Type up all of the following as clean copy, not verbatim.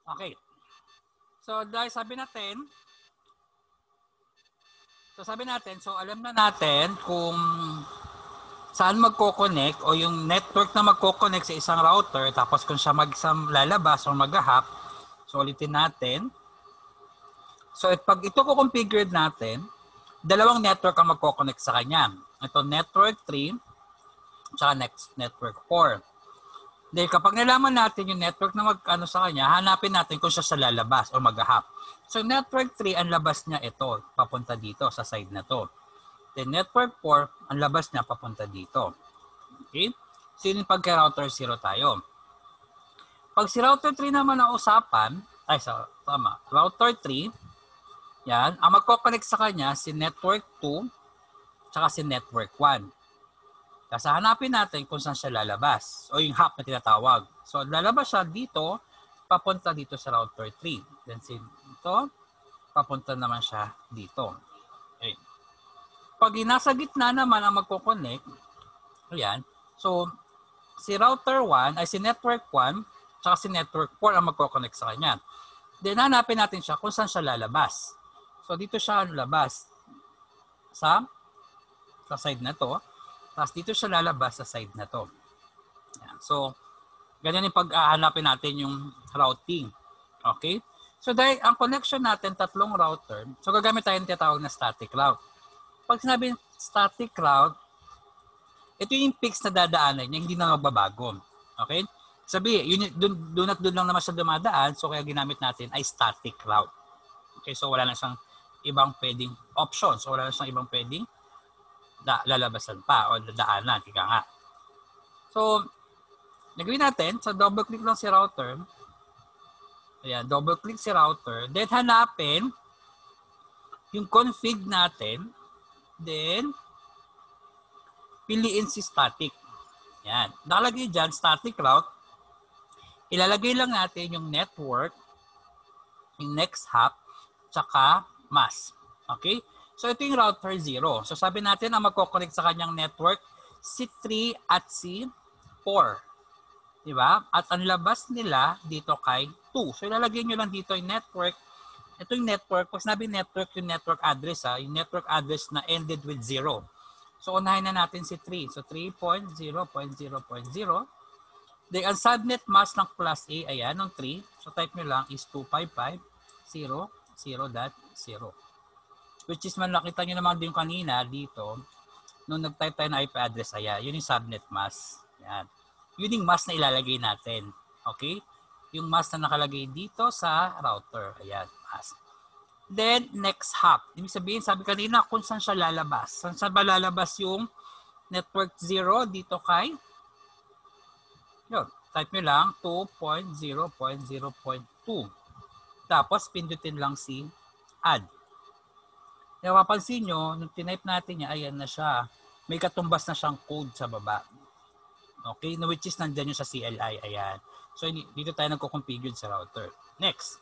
Okay. So, dahil sabi natin, so alam na natin kung saan magko-connect o yung network na magko-connect sa isang router, tapos kung siya lalabas o mag-hop, so ulitin natin. So, pag ito ko-configure natin, dalawang network ang magko-connect sa kanya. Ito network 3, tsaka next network 4. Dahil kapag nalaman natin yung network na mag-ano sa kanya, hanapin natin kung siya lalabas o mag-hop. So network 3, ang labas niya ito, papunta dito sa side na to. Then network 4, ang labas niya papunta dito. Okay? So yun pag router 0 tayo. Pag si router 3 naman ang usapan, router 3, yan, ang magkoconnect sa kanya si network 2, tsaka si network 1. Kasi hanapin natin kung saan siya lalabas o yung hop na tinatawag. So lalabas siya dito, papunta dito sa router 3. Then ito, papunta naman siya dito. Okay. Pag nasa gitna naman ang magkoconnect, ayan, so si router 1 ay si network 1 tsaka si network 4 ang magkoconnect sa kanya. Then hanapin natin siya kung saan siya lalabas. So dito siya labas sa side na to. Tapos dito siya lalabas sa side na to. Ayan. So, ganyan yung pag-ahanapin natin yung routing. Okay? So, dahil ang connection natin, tatlong router, so gagamit tayo ng tinatawag na static route. Pag sinabi static route, ito yung fix na dadaanan niya, hindi na magbabago. Okay? Sabi, doon at doon lang naman siya dumadaan, so kaya ginamit natin ay static route. Okay? So, wala na siyang ibang pwedeng options. So, wala na siyang ibang pwedeng lalabasan pa o dadaanan, kika nga. So, nagawin natin, so double click lang si router. Ayan, double click si router. Then hanapin yung config natin. Then, piliin si static. Ayan, nakalagay dyan, static route. Ilalagay lang natin yung network, yung next hop, tsaka mask. Okay? So, ito yung router 0. So, sabi natin ang magkoconnect sa kanyang network, si 3 at si 4. Diba? At ang labas nila dito kay 2. So, ilalagay nyo lang dito yung network. Ito yung network. Pag sinabi network, yung network address. Yung network address na ended with 0. So, unahin na natin si 3. So, 3.0.0.0. Then, ang subnet mask ng class A, ayan, ng 3. So, type nyo lang is 255.0.0.0. Which is man nakita nyo naman din kanina dito, nung nag-type tayo ng IP address, ayan, yun yung subnet mask. Ayan. Yun yung mask na ilalagay natin. Okay? Yung mask na nakalagay dito sa router. Ayan, mask. Then, next hop. Ibig sabihin, sabi kanina, kung saan siya lalabas. Saan siya ba lalabas yung network 0 dito kay? Yun. Type nyo lang 2.0.0.2. Tapos, pindutin lang si add. Kaya mapansin nyo, nung tinype natin niya, ayan na siya. May katumbas na siyang code sa baba. Okay? Which is nandyan yung sa CLI. Ayan. So, dito tayo nagko-configure sa router. Next.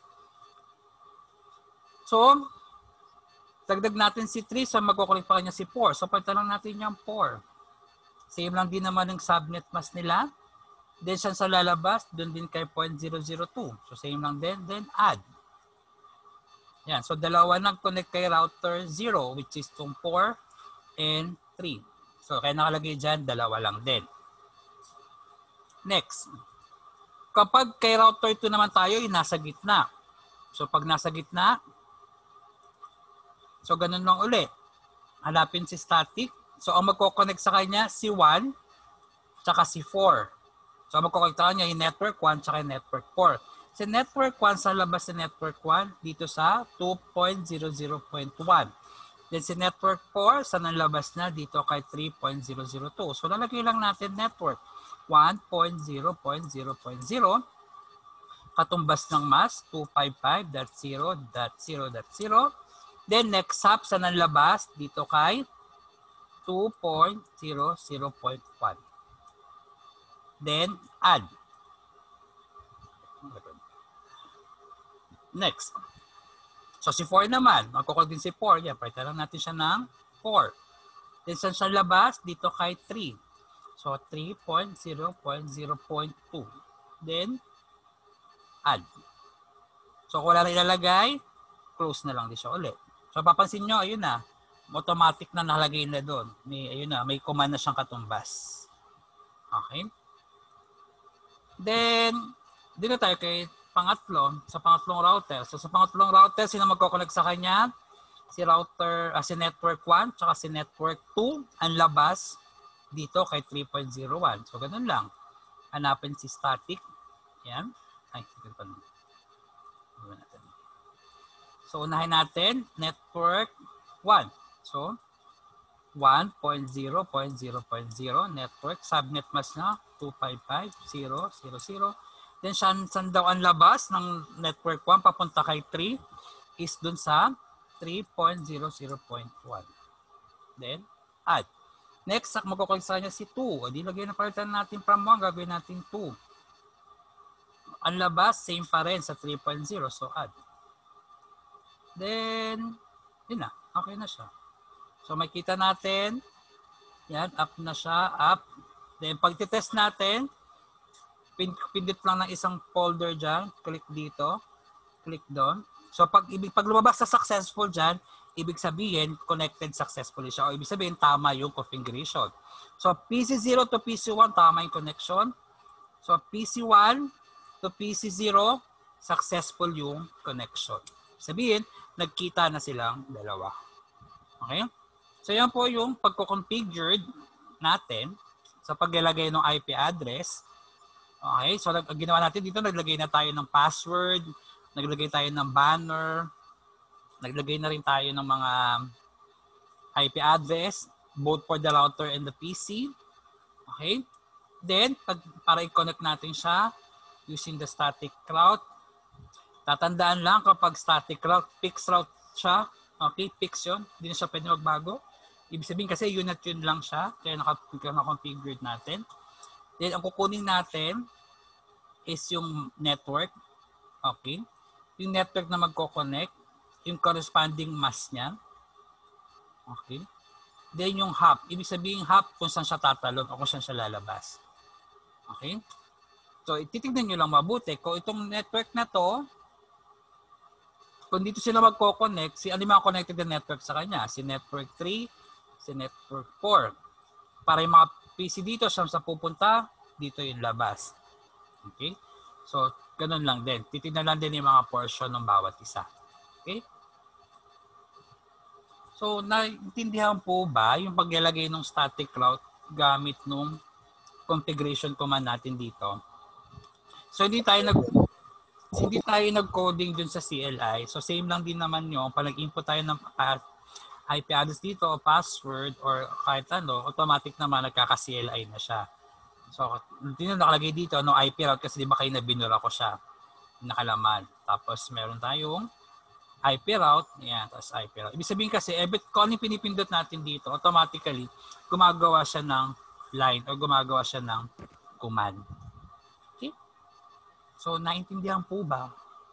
So, dagdag natin si 3. So, magkoconnect pa kanya si 4. So, palitan lang natin yung 4. Same lang din naman yung subnet mask nila. Then, siya sa lalabas, doon din kay 0.002. So, same lang din. Then, add. Yan. So, dalawa nag-connect kay router 0, which is itong 4 and 3. So, kaya nakalagay dyan, dalawa lang din. Next. Kapag kay router 2 naman tayo, nasa gitna. So, pag nasa gitna, so, ganun lang uli. Hanapin si static. So, ang magkoconnect sa kanya, si 1, tsaka si 4. So, ang magkoconnect sa kanya, yung network 1, tsaka yung network 4. Sa network 1, sa labas sa network 1, dito sa 2.00.1. Then si network 4, sa nalabas na dito kay 3.002. So lalagay lang natin network 1.0.0.0. Katumbas ng mask 255.0.0.0. Then next hop sa nalabas dito kay 2.00.1. Then add. Next. So, si 4 naman. Magkukol din si 4. Yan, palitan lang natin siya ng 4. Then, saan siya labas? Dito kay 3. So, 3.0.0.2. Then, add. So kung wala na ilalagay, close na lang din siya ulit. So papansin nyo, ayun na, automatic na nakalagay na doon. Ayun na, may command na siyang katumbas. Okay? Then, dito tayo kay pangatlo, sa pangatlong router. So sa pangatlong router, sino magkoconnect sa kanya? Si router, si network 1, tsaka si network 2, ang labas dito kay 3.01. So ganun lang. Hanapin si static. Yan. Ay, sige pa naman. So unahin natin, network 1. So, 1.0.0.0 network, subnet mask na 255.0.0.0. Then saan daw ang labas ng network 1 papunta kay 3 is dun sa 3.00.1. Then, add. Next, magkoconnect sa kanya si 2. O di lagay na palitan natin from 1, gagawin natin 2. Ang labas, same pa rin sa 3.0. So, add. Then, yun na. Okay na siya. So, makita natin. Yan, up na siya. Up. Then, pag titest natin, pindot lang ng isang folder dyan. Click dito. Click doon. So, pag lumabas sa successful dyan, ibig sabihin, connected successfully siya. O ibig sabihin, tama yung configuration. So, PC0 to PC1, tama yung connection. So, PC1 to PC0, successful yung connection. Sabihin, nagkita na silang dalawa. Okay? So, yan po yung pagko-configured natin sa paglalagay ng IP address. Okay? So, ginawa natin dito, naglagay na tayo ng password, naglagay tayo ng banner, naglagay na rin tayo ng mga IP address, both for the router and the PC. Okay? Then, para i-connect natin siya using the static route, tatandaan lang kapag static route, fixed route siya. Okay, fix yun. Hindi na siya pwede magbago. Ibig sabihin kasi yun at yun lang siya. Kaya naka-configured natin. Then, ang kukunin natin is yung network. Okay. Yung network na magko-connect. Yung corresponding mask niya. Okay. Then, yung hop. Ibig sabihin hop kung saan siya tatalon o kung saan siya lalabas. Okay. So, titignan nyo lang mabuti. Kung itong network na to, kung dito sila magko-connect, ano yung mga connected na network sa kanya? Si network 3, si network 4. Para yung mga PC dito, saan sa pupunta, dito yung labas. Okay? So, ganun lang din. Titignan lang din yung mga portion ng bawat isa. Okay? So, naintindihan po ba yung paglalagay ng static route gamit nung configuration command natin dito? So, hindi tayo nag-coding dun sa CLI. So, same lang din naman yung pag nag-input tayo ng IP address dito o password or kahit ano, automatic naman nagkaka-CLI na siya. So, hindi na nakalagay dito no IP route kasi di ba kayo na binura ko siya. Nakalaman. Tapos, meron tayong IP route. Yan, tapos IP route. Ibig sabihin kasi, kung anong pinipindot natin dito, automatically, gumagawa siya ng line o gumagawa siya ng command. Okay? So, naintindihan po ba?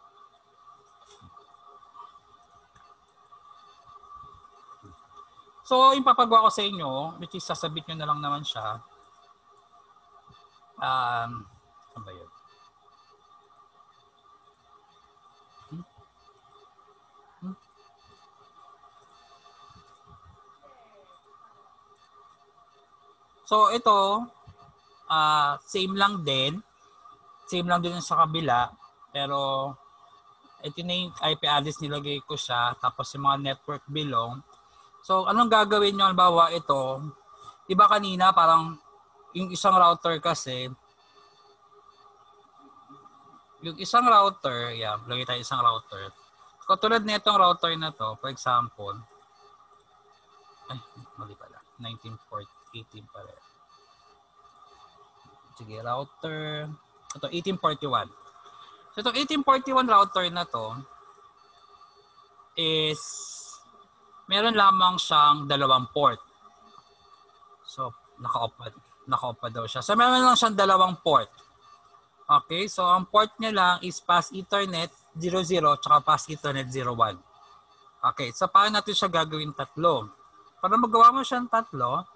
So, yung papagawa ko sa inyo, which is sasabit nyo na lang naman siya. Ano ba yun? So, ito, same lang din. Same lang din sa kabila. Pero, ito na yung IP address nilagay ko siya. Tapos yung mga network belong. So, anong gagawin nyo? Halimbawa, ito. Diba kanina, parang yung isang router kasi, yung isang router, yeah, lagay tayo isang router. Katulad na itong router na to, for example, ay, mali pala. 1918 pa rin. Sige, router. Ito, 1841. So, itong 1841 router na to is meron lamang siyang 2 port. So, naka-off pa daw siya. So, meron lang siyang 2 port. Okay, so ang port niya lang is Pass Ethernet 00 tsaka Pass Ethernet 01. Okay, so paano natin siya gagawin 3? Para magawa mo siyang 3,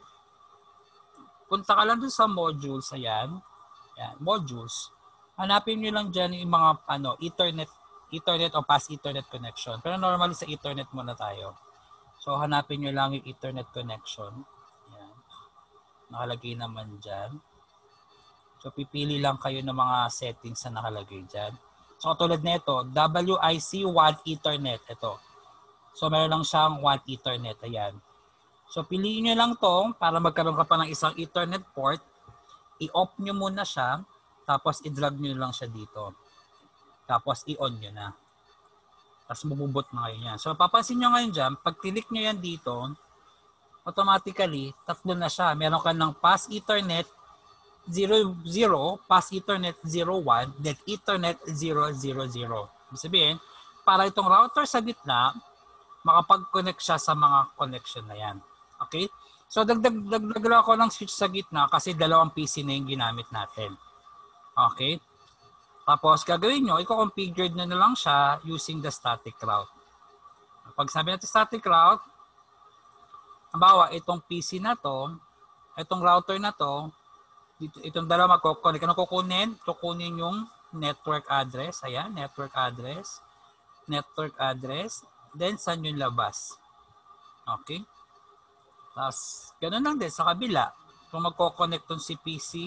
punta ka lang dun sa modules, ayan. Ayan, modules. Hanapin nyo lang dyan yung mga Ethernet Ethernet o past Ethernet connection. Pero normally sa Ethernet muna tayo. So hanapin nyo lang yung Ethernet connection. Yan. Nakalagay naman dyan. So pipili lang kayo ng mga settings na nakalagay dyan. So tulad nito, WIC1 Ethernet. Ito. So meron lang siyang 1 Ethernet. Ayan. So piliin nyo lang to para magkaroon ka pa ng isang Ethernet port. I-off nyo muna siya. Tapos i-drag nyo lang siya dito. Tapos i-on nyo na. Tapos bububot na ngayon yan. So papansin nyo ngayon dyan, pag click nyo yan dito, automatically, tatlo na siya. Meron ka ng Pass Ethernet 00, Pass Ethernet 01, then Ethernet 000. Ibig sabihin, para itong router sa gitna, makapag-connect siya sa mga connection na yan. Okay? So dagdag ako ng switch sa gitna kasi dalawang PC na yung ginamit natin. Okay? Tapos gagawin nyo, i-configure nyo na lang siya using the static route. Pag sabi natin static route, halimbawa itong PC na to, itong router na to, itong dalawa magkoconnect. Ano kukunin? Kukunin yung network address. Ayan, network address. Network address. Then, saan yung labas? Okay? Tapos, ganun lang din sa kabila. Kung magkoconnect tong si PC,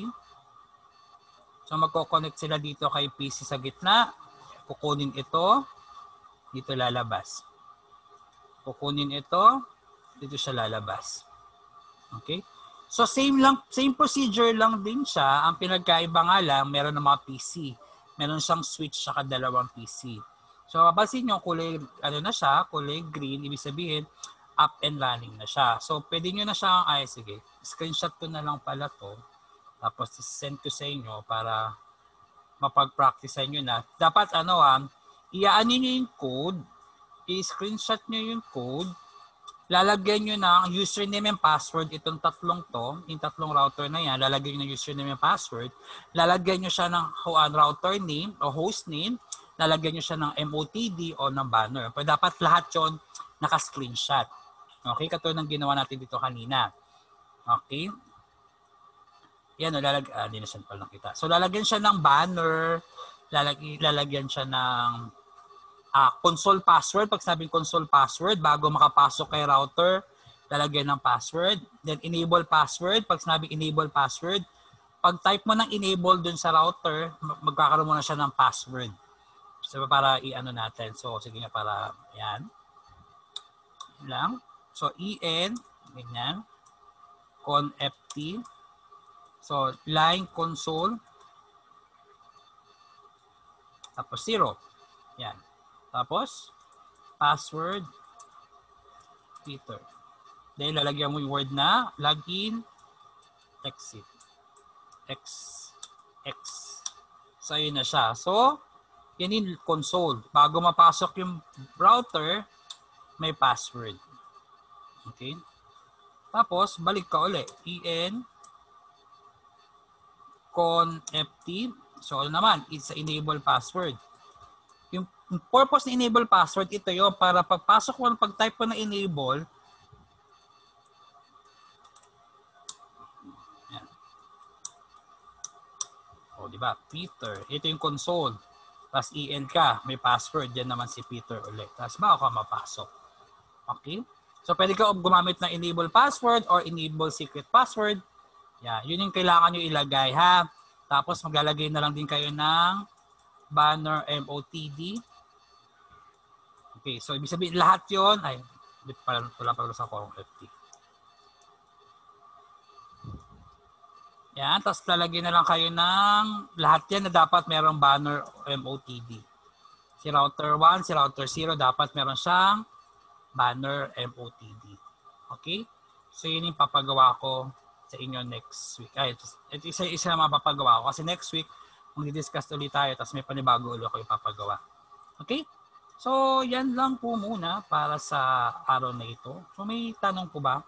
so magkoconnect sila dito kay PC sa gitna. Kukunin ito. Dito lalabas. Kukunin ito. Dito siya lalabas. Okay? So same procedure lang din siya. Ang pinagkaiba nga lang, meron ng mga PC. Meron siyang switch sa dalawang PC. So mapapansin nyo, kulay, ano na siya, kulay green, ibig sabihin, up and running na siya. So pwede nyo na siya, sige, screenshot ko na lang pala to. Tapos send ko sa inyo para mapag-practice nyo na. Dapat iaanin nyo yung code, i-screenshot nyo yung code, lalagyan nyo ng username and password itong tatlong to, yung tatlong router na yan, lalagyan nyo ng username and password, lalagyan nyo siya ng router name o host name, lalagyan nyo siya ng MOTD o ng banner. Pero dapat lahat yon naka-screenshot. Okay, katulad ng ginawa natin dito kanina. Okay. Yan, hindi na siya pala nakita. So lalagyan siya ng banner, lalagyan siya ng console password. Pag sabing console password, bago makapasok kay router, lalagyan ng password. Then enable password. Pag sabing enable password, pag type mo ng enable dun sa router, magkakaroon mo na siya ng password. So para i-ano natin. So sige nga para yan. Lang. So en, ganyan. conft. So line console. Tapos 0. Yan. Tapos, password, Peter. Then, lalagyan mo yung word na login, exit. X. So, yun na siya. So, yan yung console. Bago mapasok yung router, may password. Okay? Tapos, balik ka ulit. conft. So, ano naman? It's a enable password. Yung purpose ng enable password, ito yun, para pagpasok mo, pag-type mo na enable, yan. O, diba? Peter. Ito yung console. Tapos en ka, may password. Yan naman si Peter ulit. Tapos baka ka mapasok. Okay? So, pwede ka gumamit ng enable password or enable secret password. Yan. Yun yung kailangan nyo ilagay, ha? Tapos, maglalagay na lang din kayo ng banner MOTD. Okay, so ibig sabihin lahat 'yon ay wala pa sa conft. Yan, tapos lalagyan na lang kayo ng lahat yan na dapat merong banner MOTD. Si router 1, si router 0 dapat meron siyang banner MOTD. Okay? So yun yung papagawa ko sa inyo next week. Ito isa na mapapagawa ko kasi next week mag-discuss ulit tayo tapos may panibago ulit ako ipapagawa. Okay? So, yan lang po muna para sa araw na ito. So, may tanong po ba?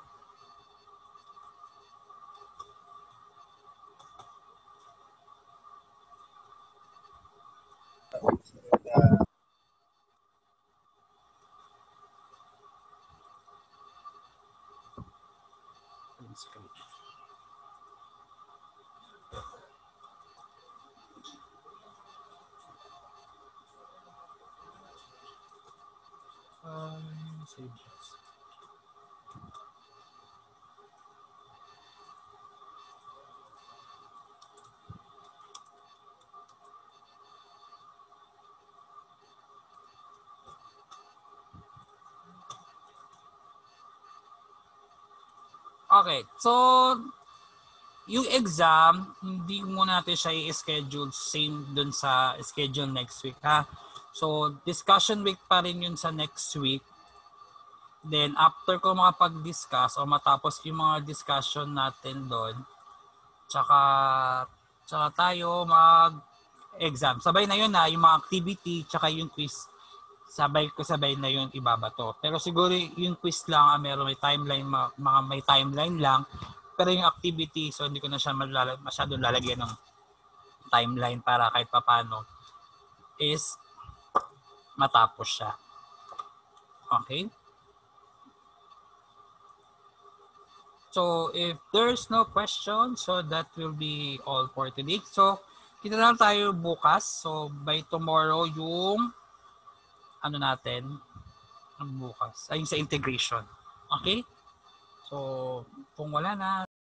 Okay, so yung exam, hindi muna natin siya i-schedule same dun sa schedule next week, ha? So, discussion week pa rin yun sa next week. Then, after ko makapag-discuss o matapos yung mga discussion natin doon, tsaka tayo mag-exam. Sabay na yun na, yung mga activity, tsaka yung quiz, sabay na yun ibabato. Pero siguro yung quiz lang, meron may timeline, mga may timeline lang. Pero yung activity, so hindi ko na siya masyadong lalagyan ng timeline para kahit papano is matapos siya. Okay? So, if there's no question, so that will be all for today. So, kita na lang tayo bukas. So, by tomorrow, yung ano natin, ang bukas, ay sa integration. Okay? So, kung wala na,